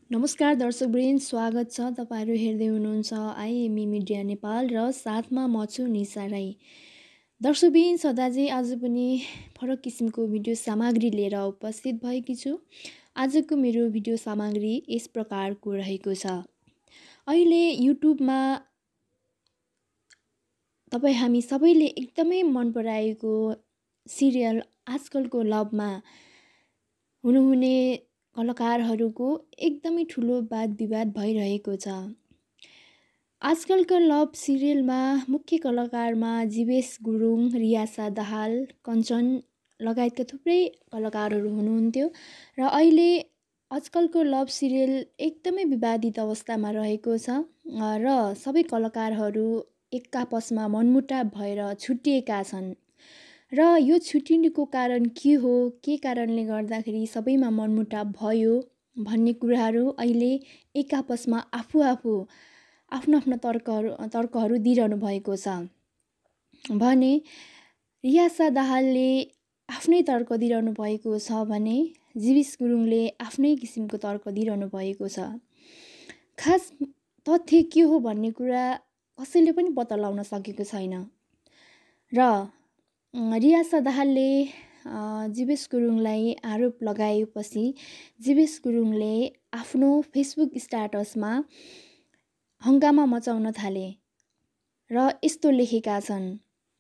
नमस्कार दर्शकवृन्द, स्वागत छ। तपाईहरू हेर्दै हुनुहुन्छ आइएमई मिडिया नेपाल र साथमा म छु निशा राई। दर्शकवृन्द, सदाझै आज पनि फरक किसिमको भिडियो सामग्री लिएर उपस्थित भएकी छु। आजको मेरो भिडियो सामग्री यस प्रकारको रहेको छ। अहिले युट्युबमा हामी सबैले एकदमै मन पराएको सिरियल आजकलको लभमा हुनुहुने कलाकारहरूको एकदमै ठुलो वाद विवाद भइरहेको छ। आजकलको लभ सिरियलमा मुख्य कलाकारमा जीवेश गुरुङ, रियासा दाहाल, कञ्चन लगायतका थुप्रै कलाकारहरू हुनुहुन्थ्यो र अहिले आजकलको लभ सिरियल एकदमै विवादित अवस्थामा रहेको छ र सबै कलाकारहरू एक आपसमा मनमुटाव भएर छुट्टिएका छन्। र यो छुट्टिनुको कारण के हो, के कारणले गर्दाखेरि सबैमा मनमुटाव भयो भन्ने कुराहरू अहिले एक आपसमा आफू आफ्नो तर्कहरू दिइरहनु भएको छ भने रियासा दाहालले आफ्नै तर्क दिइरहनु भएको छ भने जीवेश गुरुङले आफ्नै किसिमको तर्क दिइरहनु भएको छ। खास तथ्य के हो भन्ने कुरा कसैले पनि पत्ता लगाउन सकेको छैन र रियासा दाहालले जीवेश गुरुङलाई आरोप लगाएपछि जीवेश गुरुङले आफ्नो फेसबुक स्ट्याटसमा हङ्गामा मचाउन थाले र यस्तो लेखेका छन्।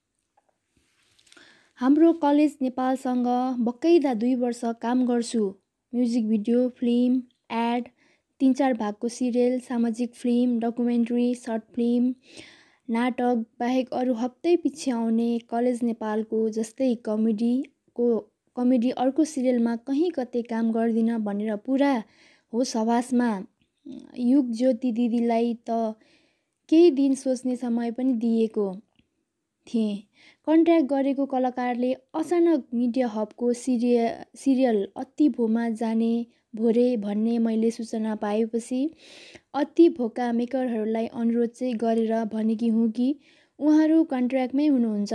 हाम्रो कलेज नेपालसँग बकैदा 2 वर्ष काम गर्छु। म्युजिक भिडियो, फिल्म, एड, 3-4 भागको सिरियल, सामाजिक फिल्म, डकुमेन्ट्री, सर्ट फिल्म, नाटक बाहेक अरू हप्तै पछि आउने कलेज नेपालको जस्तै कमेडी अर्को सिरियलमा कहीँ कतै काम गर्दिन भनेर पुरा होस हवासमा युग ज्योति दिदीलाई त केही दिन सोच्ने समय पनि दिएको थिएँ। कन्ट्र्याक्ट गरेको कलाकारले अचानक मिडिया हबको सिरियल अति भोमा जाने भोरे भन्ने मैले सूचना पाएपछि अति भोका मेकरहरूलाई अनुरोध चाहिँ गरेर भनेकी हुँ कि उहाँहरू कन्ट्र्याक्टमै हुनुहुन्छ।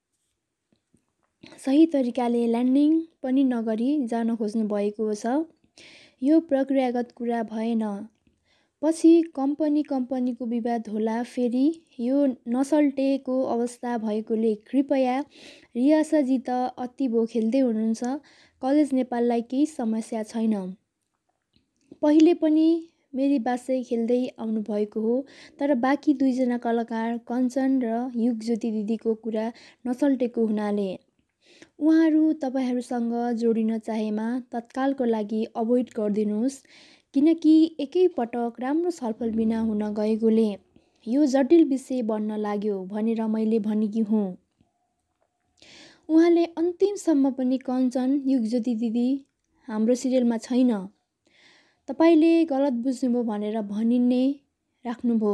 सही तरिकाले ल्यान्डिङ पनि नगरी जान खोज्नु भएको छ। यो प्रक्रियागत कुरा भएन। पछि कम्पनीको विवाद होला। फेरि यो नसल्टेको अवस्था भएकोले कृपया रियासाजी त अति भो खेल्दै हुनुहुन्छ। कलेज नेपाललाई केही समस्या छैन। पहिले पनि मेरी बासै खेल्दै आउनुभएको हो। तर बाँकी 2 जना कलाकार कञ्चन र युग ज्योति दिदीको कुरा नसल्टेको हुनाले उहाँहरू तपाईहरूसँग जोडिन चाहेमा तत्कालको लागि अभोइड गरिदिनुहोस्, किनकि एकै पटक राम्रो छलफल बिना हुन गएकोले यो जटिल विषय बन्न लाग्यो भनेर मैले भनेकी हुँ। उहाँले अन्तिमसम्म पनि कञ्चन, युग ज्योति दिदी हाम्रो सिरियलमा छैन, तपाईले गलत बुझ्नुभयो भनेर भनि नै राख्नुभयो।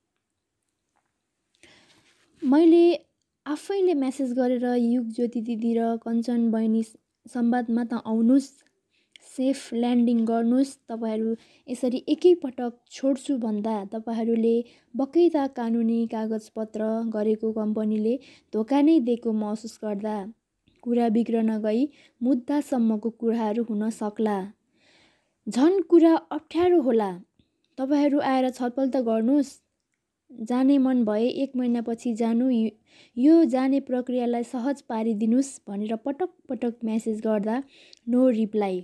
मैले आफैले मेसेज गरेर युग ज्योति दिदी र कञ्चन बहिनी संवादमा त आउनुहोस्, सेफ ल्यान्डिङ गर्नुहोस्। तपाईहरू यसरी एकै पटक छोड्छु भन्दा तपाईहरूले बकैदा कानुनी कागजपत्र गरेको कम्पनीले धोका नै दिएको महसुस गर्दा कुरा बिग्रन गई मुद्दासम्मको कुराहरू हुन सक्ला। झन् कुरा अप्ठ्यारो होला। तपाईहरू आएर छलफल त गर्नुहोस्। जाने मन भए 1 महिनापछि जानु, यो जाने प्रक्रियालाई सहज पारिदिनुहोस् भनेर पटक पटक मेसेज गर्दा नो रिप्लाई।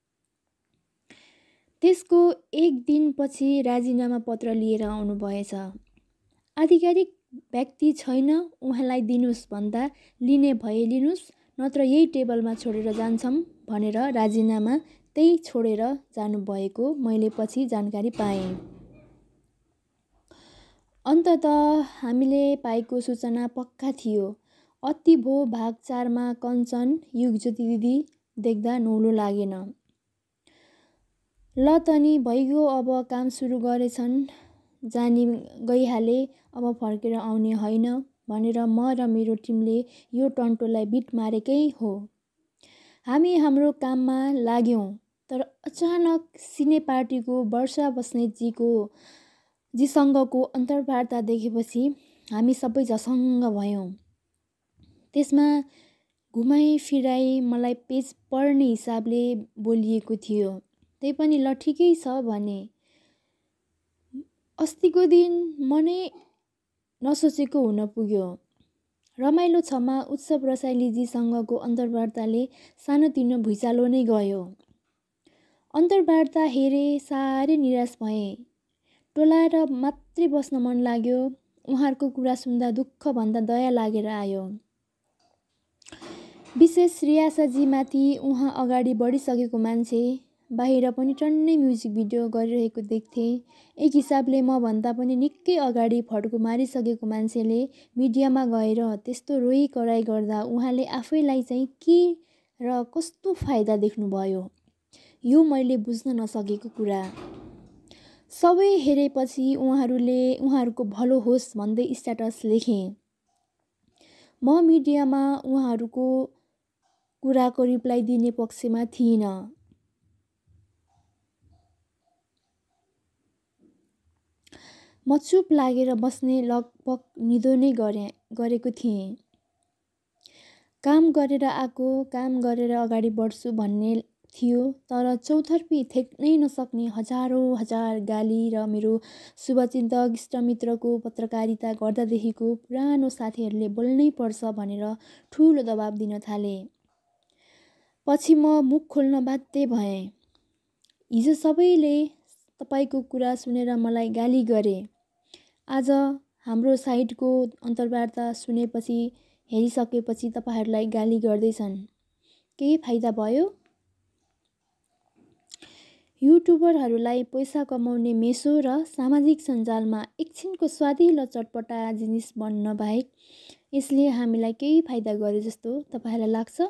त्यसको 1 दिनपछि राजीनामा पत्र लिएर आउनु भएछ। आधिकारिक व्यक्ति छैन, उहाँलाई दिनुहोस् भन्दा लिने भए लिनुहोस्, नत्र यही टेबलमा छोडेर जान्छौँ भनेर राजीनामा त्यही छोडेर जानुभएको मैले पछि जानकारी पाएँ। अन्ततः हामीले पाएको सूचना पक्का थियो। अति भो भाग 4 मा कञ्चन, युग ज्योति दिदी देख्दा नौलो लागेन। ल तनी भइगयो, अब काम सुरु गरेछन्, जानी गइहाले, अब फर्केर आउने होइन भनेर म र मेरो टिमले यो टन्टोलाई बिट मारेकै हो। हामी हाम्रो काममा लाग्यौं। तर अचानक सिने पार्टीको वर्षा बस्नेतजीसँगको अन्तर्वार्ता देखेपछि हामी सबै झसङ्ग भयौँ। त्यसमा घुमाई फिराई मलाई पेज पर्ने हिसाबले बोलिएको थियो। त्यही पनि ल ठिकै छ भने। अस्तिको दिन मनै नसोचेको हुन पुग्यो। रमाइलो क्षमा उत्सव र शैलीजीसँगको अन्तर्वार्ताले सानोतिनो भुइँचालो नै गयो। अन्तर्वार्ता हेरे साह्रै निराश भए। टोलाएर मात्रै बस्न मन लाग्यो। उहाँहरूको कुरा सुन्दा दुःखभन्दा दया लागेर आयो। विशेष रियासाजीमाथि उहाँ अगाडि बढिसकेको मान्छे, बाहिर पनि टन्नै म्युजिक भिडियो गरिरहेको देख्थे। एक हिसाबले म भन्दा पनि निकै अगाडि फड्को मारिसकेको मान्छेले मिडियामा गएर त्यस्तो रोइ कराइ गर्दा उहाँले आफैलाई चाहिँ के र कस्तो फाइदा देख्नुभयो, यो मैले बुझ्न नसकेको कुरा। सबै हेरेपछि उहाँहरूको भलो होस् भन्दै स्ट्याटस लेखे। म मिडियामा उहाँहरूको कुराको रिप्लाई दिने पक्षमा थिइनँ। म चुप लागेर बस्ने लगभग निधो नै गरेको थिएँ। काम गरेर आएको, काम गरेर अगाडि बढ्छु भन्ने थियो, तर चौतर्फी थेक्नै नसक्ने हजार गाली र मेरो शुभचिन्तक इष्टमित्रको पत्रकारिता गर्दादेखिको पुरानो साथीहरूले बोल्नै पर्छ भनेर ठुलो दबाब दिन थाले। पछि म मुख खोल्न बाध्य भएँ। हिजो सबैले तपाईँको कुरा सुनेर मलाई गाली गरे। आज हाम्रो साइडको अन्तर्वार्ता सुनेपछि, हेरिसकेपछि तपाईँहरूलाई गाली गर्दैछन्। केही फाइदा भयो? युट्युबरहरूलाई पैसा कमाउने मेसो र सामाजिक सञ्जालमा एकछिनको स्वादिलो चटपटा जिनिस बन्न बाहेक यसले हामीलाई केही फाइदा गरे जस्तो तपाईँहरूलाई लाग्छ?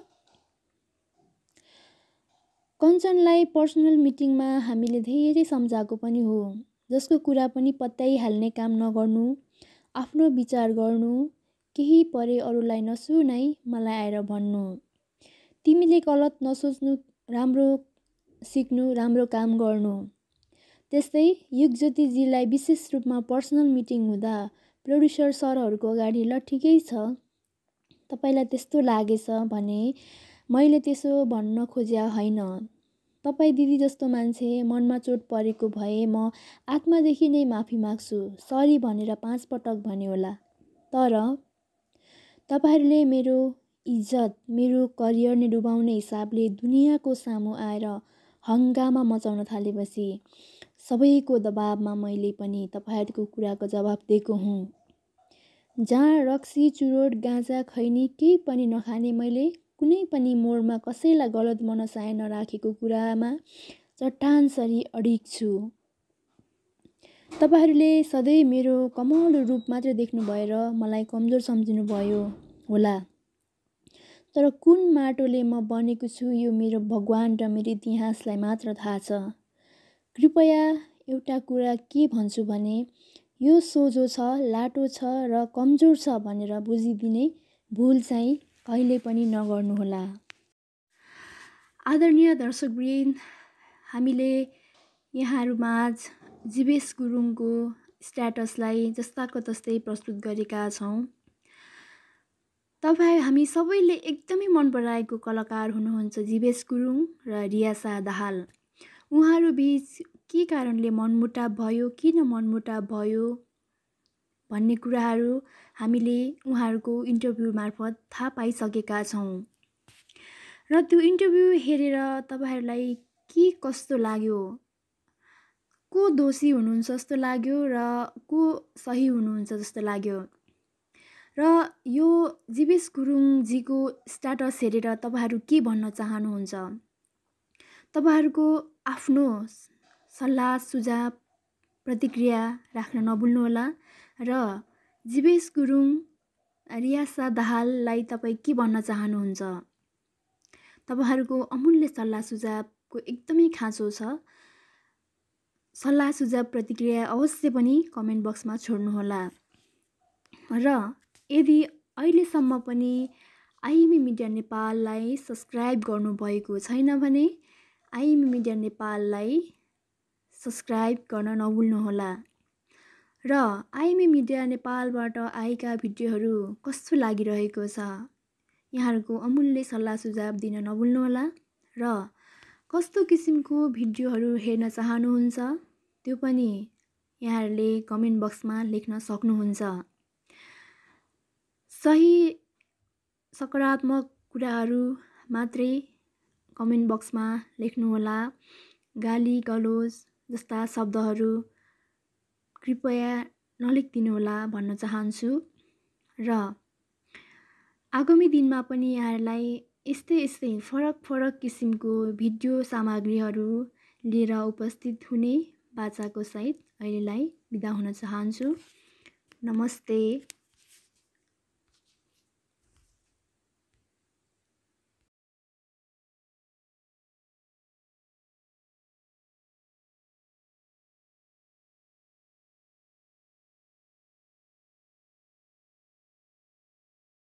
कञ्चनलाई पर्सनल मिटिङमा हामीले धेरै सम्झाएको पनि हो, जसको कुरा पनि पत्याइहाल्ने काम नगर्नु, आफ्नो विचार गर्नु, केही परे अरूलाई नसुनाई मलाई आएर भन्नु, तिमीले गलत नसोच्नु, राम्रो सिक्नु, राम्रो काम गर्नु। त्यस्तै युगज्योतिजीलाई विशेष रूपमा पर्सनल मिटिङ हुँदा प्रोड्युसर सरहरूको अगाडि ल ठिकै छ, तपाईँलाई त्यस्तो लागेछ भने मैले त्यसो भन्न खोज्या होइन। तपाईँ दिदी जस्तो मान्छे मनमा चोट परेको भए म आत्मादेखि नै माफी माग्छु, सरी भनेर 5 पटक भने होला। तर तपाईँहरूले मेरो इज्जत, मेरो करियर नै डुबाउने हिसाबले दुनियाँको सामु आएर हङ्गामा मचाउन थालेपछि सबैको दबाबमा मैले पनि तपाईँहरूको कुराको जवाब दिएको हुँ। जहाँ रक्सी, चुरोट, गाँजा, खैनी केही पनि नखाने मैले कुनै पनि मोडमा कसैलाई गलत मनसाय नराखेको कुरामा चट्टानसरी अडिग छु। तपाईँहरूले सधैँ मेरो कमलो रूप मात्र देख्नु भएर मलाई कमजोर सम्झिनु भयो होला। तर कुन माटोले म बनेको छु यो मेरो भगवान र मेरो इतिहासलाई मात्र थाहा छ। कृपया एउटा कुरा के भन्छु भने यो सोझो छ, लाटो छ र कमजोर छ भनेर बुझिदिने भुल चाहिँ कहिले पनि नगर्नुहोला। आदरणीय दर्शकवृन्द, हामीले यहाँहरूमाझ जीवेश गुरुङको स्ट्याटसलाई जस्ताको तस्तै प्रस्तुत गरेका छौँ। हामी सबैले एकदमै मन पराएको कलाकार हुनुहुन्छ जीवेश गुरुङ र रियासा दाहाल। उहाँहरू बीच के कारणले मनमुटाव भयो, किन मनमुटाव भयो भन्ने कुराहरू हामीले उहाँहरूको इन्टरभ्यू मार्फत थाहा पाइसकेका छौँ। र त्यो इन्टरभ्यू हेरेर तपाईँहरूलाई के कस्तो लाग्यो, को दोषी हुनुहुन्छ जस्तो लाग्यो र को सही हुनुहुन्छ जस्तो लाग्यो, र यो जीवेश गुरुङजीको स्ट्याटस हेरेर तपाईँहरू के भन्न चाहनुहुन्छ, तपाईँहरूको आफ्नो सल्लाह सुझाव प्रतिक्रिया राख्न नभुल्नुहोला। र जीवेश गुरुङ, रियासा दाहाललाई तपाईँ के भन्न चाहनुहुन्छ, तपाईँहरूको अमूल्य सल्लाह सुझावको एकदमै खाँचो छ। सल्लाह सुझाव प्रतिक्रिया अवश्य पनि कमेन्ट बक्समा छोड्नुहोला। र यदि अहिलेसम्म पनि आइएमए मिडिया नेपाललाई सब्सक्राइब गर्नुभएको छैन भने आइएमए मिडिया नेपाललाई सब्सक्राइब गर्न नभुल्नुहोला। र आइएमए मिडिया नेपालबाट आएका भिडियोहरू कस्तो लागिरहेको छ, यहाँहरूको अमूल्य सल्लाह सुझाव दिन नभुल्नुहोला। र कस्तो किसिमको भिडियोहरू हेर्न चाहनुहुन्छ त्यो पनि यहाँहरूले कमेन्ट बक्समा लेख्न सक्नुहुन्छ। सही सकारात्मक कुराहरू मात्रै कमेन्ट बक्समा लेख्नुहोला। गाली गलोज जस्ता शब्दहरू कृपया नलेखिदिनुहोला भन्न चाहन्छु। र आगामी दिनमा पनि यहाँहरूलाई यस्तै फरक किसिमको भिडियो सामग्रीहरू लिएर उपस्थित हुने बाचाको सहित अहिलेलाई बिदा हुन चाहन्छु। नमस्ते।